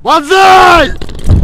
Банзай!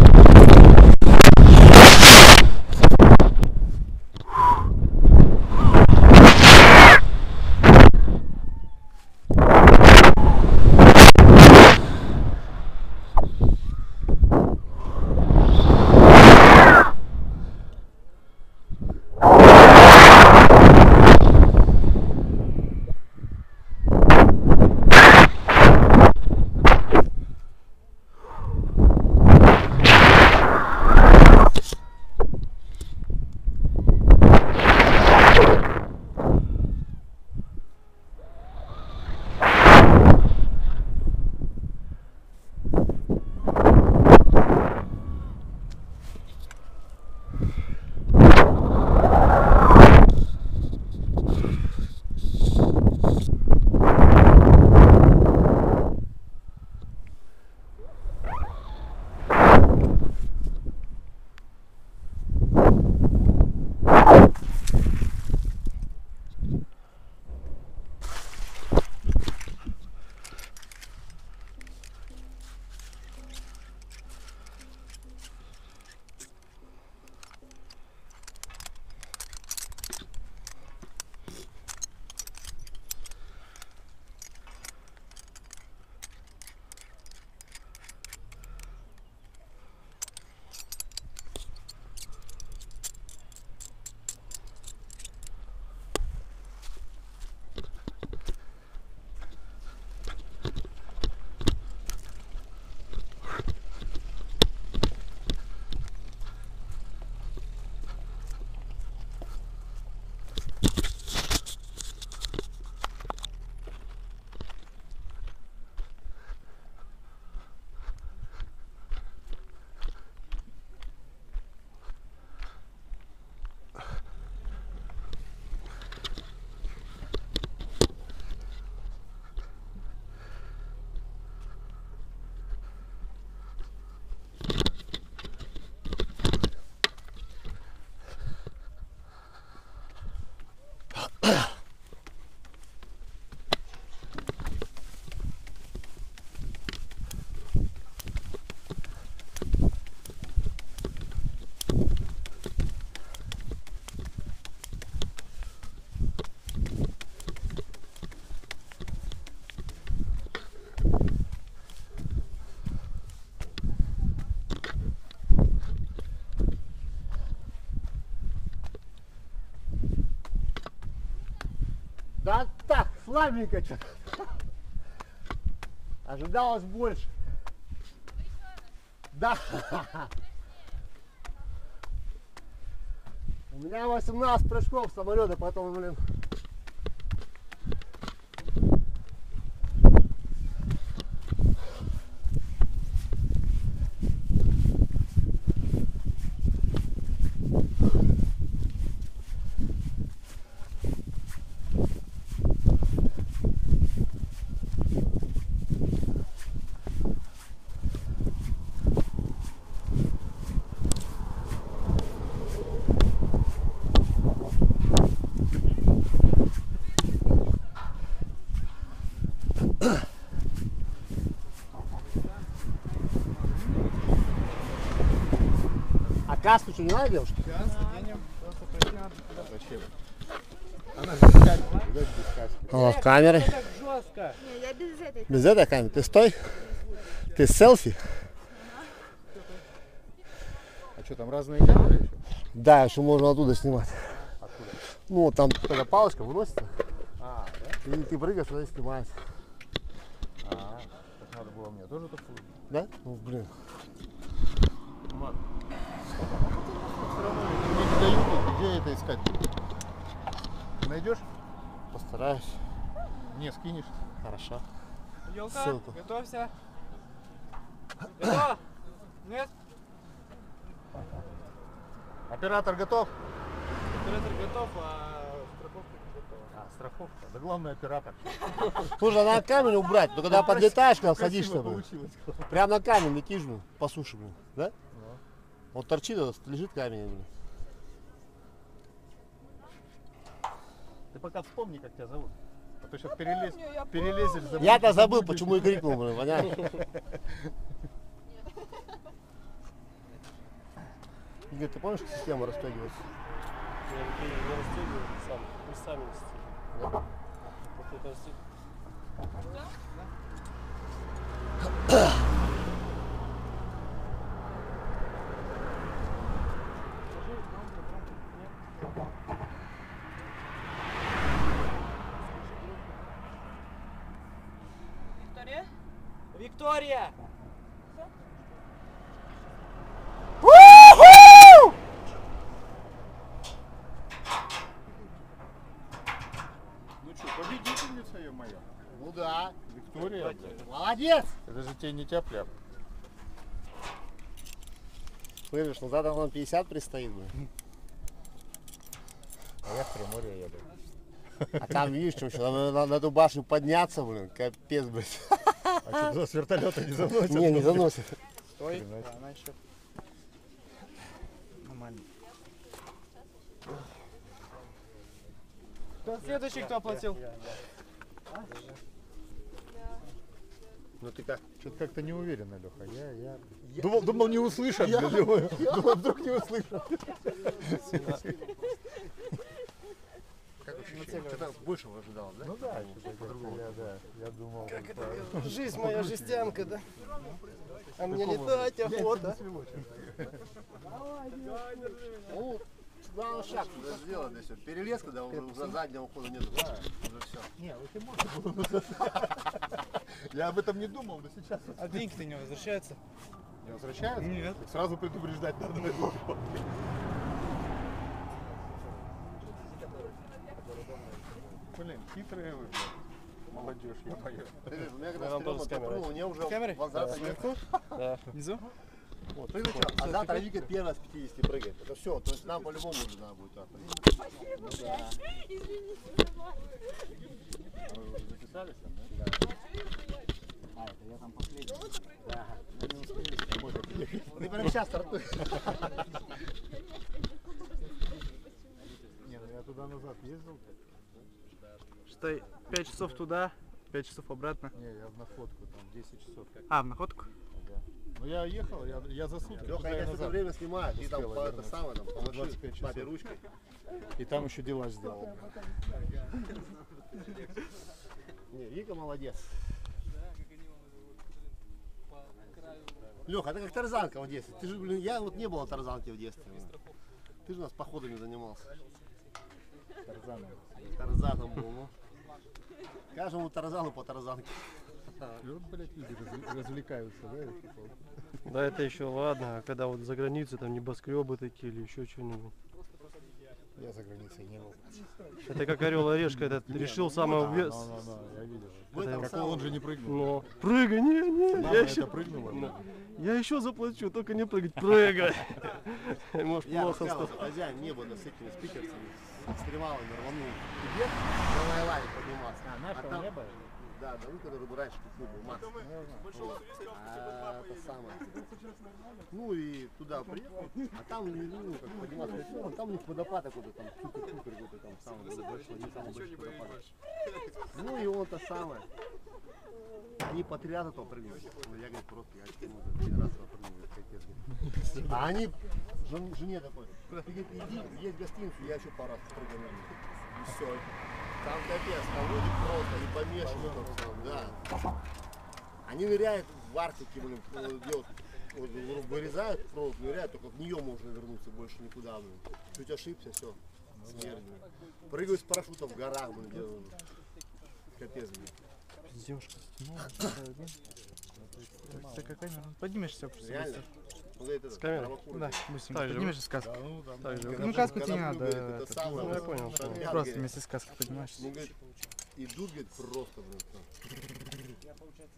Да так, слабенько что-то. Ожидалось больше. Да. У меня 18 прыжков самолета, потом, блин. А каску что, не надо, девушка? Зачем? Она же без каски, без каски. О, в камеры. Не, я без этой. Без этой камеры? Ты стой. Ты селфи? А что, там разные камеры еще? Да, еще можно оттуда снимать. Откуда? Ну, там такая палочка выносится. А, да? И ты прыгаешь, туда и снимаешь. А, так надо было мне тоже такую. Да? Ну, блин. Ну ладно. Все равно мне не дают, где это искать? Ты найдешь? Постараюсь. Не, скинешь. Хорошо. Ёлка, Ссылку. готовься. Готов? Нет? Оператор готов? Оператор готов, а страховка не готова. А, страховка. Да главное оператор. Слушай, надо камень убрать, но когда подлетаешь, когда садишься, блин, Получилось. прям на камень летишь, блин, по суше, блин, да? Вот торчит, лежит камень, блин. Ты пока вспомни, как тебя зовут. А то сейчас перелезешь. Я-то забыл, почему и крикнул, блин, понятно? Игорь, ты помнишь, как система расстегивается? Я не расстегиваю сам, пусть сами расстегивают. Да? Вот это расстегивает. Виктория? Виктория! Ну что, победительница ее моя. Ну да. Виктория. Молодец! Это же тебе не тяп-ляп. Слышишь, ну завтра нам 50 предстоит, блин. А я в Приморье еду. А там, видишь, что еще, на эту башню подняться, блин, капец, блядь. А что, с вертолета не заносят? Не, не заносит. Стой. Хрена себе. Она еще нормально. Кто следующий, кто оплатил? Ну ты как? Что-то как-то не уверенно, Леха. Я... Думал, не услышат. Думал, вдруг не услышат. Как вообще? Что-то большего ожидал, да? Ну да, я думал. Жизнь моя жестянка, да? А мне летать охота. Ну, главный шаг туда сделать, да, все. Перелез, когда уже заднего хода нет. Уже все. Не, ты можешь. Я об этом не думал, но сейчас. А деньги-то не возвращаются? Не возвращаются? Нет. Сразу предупреждать надо. Блин, хитрые вы, молодежь, я мою. У меня когда Нам тоже стрёмно, с камерой. у меня уже Камерой? возврата нет. Да. Внизу? Вот, прыгай, а завтра Вика первая с 50 прыгает. Это все, то есть нам по-любому уже надо будет так. Ну да. А вы уже записались там, да? А, это я там последний. Да. Мы не успели с тобой приехать. Ты прямо сейчас стартуешь. Не, ну я туда-назад ездил. Что, 5 часов туда, 5 часов обратно? Не, я в находку, там 10 часов. А, в находку? Ну я ехал, я за сутки. Леха, туда я и это назад. время снимаю, ты там Успела по это вернуться. самое, там, помаши 25 часов. папе ручкой. И там еще дела сделал. Не, Вика молодец. Леха, это как тарзанка в детстве. Ты же, блин, я вот не было тарзанки в детстве. Ты же у нас походами занимался. Тарзаном. Тарзаном был, ну. Каждому тарзану по тарзанке. И вот, блядь, люди развлекаются, да? типа. Да, это еще ладно, а когда вот за границей там небоскребы такие или еще что-нибудь. Я за границей не был. Это как орел и решка, этот решил самого вес. Я видел. В этом Как самом- он же не прыгнул. Но прыгай, не, Мама я это еще, прыгнула. я еще заплачу, только не прыгать, прыгай. Может Я плохо рассказывал, стало. хозяин не было с этими спикерцами, с экстремалами рванул в Тибет, на Лайлане подниматься. А там- было? Да, да, ну который раньше тут был, Макс. Вот. А это самое. Ну и туда приехал, а там, ну, как подниматься, там у них водопад какой-то там, супер-пупер какой-то там, самый большой, не самый большой водопад. Ну и он-то самое. Они по 3 раза то прыгнули. Ну, я, говорит, просто, я ну, 1 раз прыгнул, капец. А они, жене такой, ты, говорит, иди, есть гостиница, я еще пару раз прыгну. И все. Там капец, там люди просто, они помешаны там, да. Они ныряют в Арктике, блин, делают, вот, вырезают провод, ныряют, только в нее можно вернуться, больше никуда, блин. Чуть ошибся, все, смерть, блин. Прыгают с парашютом в горах, блин, делают. Капец, блин. Девушка. Такая камера. Поднимешься просто. Реально. Вот это, С камерой? Равакура. Да, быстренько. Так же. Поднимешься с каской. Ну, там, Так же. Ну, каску тебе не Когда надо. говорит, это это, самое, ну, я понял, что понял. ребят, Просто говорит, вместе с каской поднимаешься. ну, говорит, идут, говорит, просто, блин, там.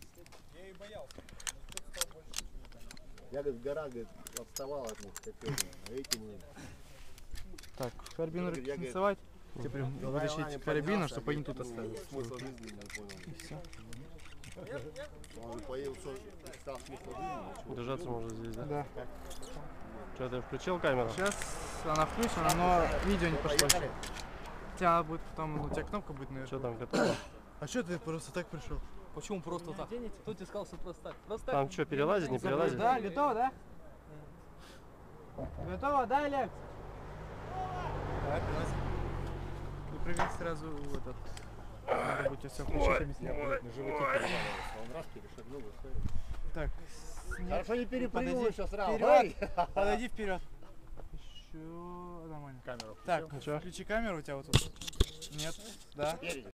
Я, говорит, в горах, говорит, отставал от них, капец, а эти, блин. Так, карабин Я, говорит, танцевать. Тебе прям на вытащить Лайлане карабина, поднялся, чтобы они говорит, тут ну, остались. Смысл жизни не понял. И все. Он же поел, что стал смысл жизни. ничего. Держаться можно здесь, да? Да. Что, ты включил камеру? Сейчас она включена, но видео не Ну, пошло поехали. еще. У тебя будет потом, ну, у тебя кнопка будет наверху. Что там готово? А что ты просто так пришел? Почему просто так? Кто тебе сказал, что просто так? Просто так? Там что, перелазить, не перелазить? Да, готово, да? Готово, да, Алекс? Давай, прилазь. И прыгать сразу в этот. Надо быть все включить. Я, блядь, на животе переваливался. Он раз перешагнул и все. Так, Хорошо не перепрыгнул Подойди еще сразу. вперед. Подойди вперед. Еще нормально. Камеру Так, включил? включи камеру, у тебя вот тут. Нет, да. Спереди.